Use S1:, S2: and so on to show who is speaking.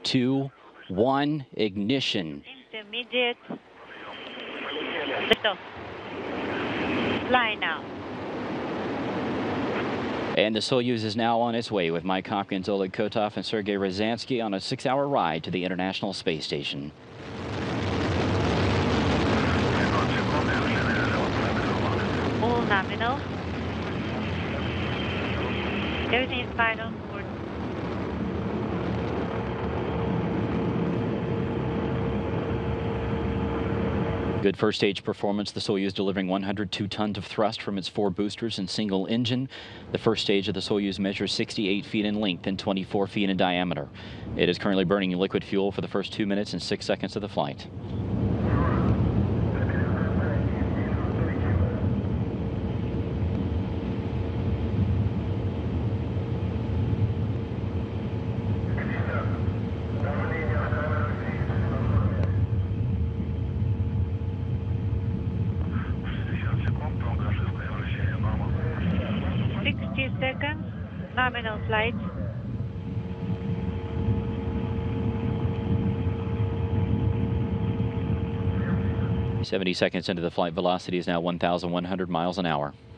S1: 2, 1, ignition.
S2: Intermediate. Lift off. Fly now.
S1: And the Soyuz is now on its way with Mike Hopkins, Oleg Kotov, and Sergei Ryazanskiy on a 6-hour ride to the International Space Station.
S2: All nominal. Everything is final.
S1: Good first stage performance. The Soyuz delivering 102 tons of thrust from its 4 boosters and single engine. The first stage of the Soyuz measures 68 feet in length and 24 feet in diameter. It is currently burning liquid fuel for the first 2 minutes and 6 seconds of the flight.
S2: Seconds, nominal flight.
S1: "70 seconds into the flight, velocity is now 1,100 miles an hour.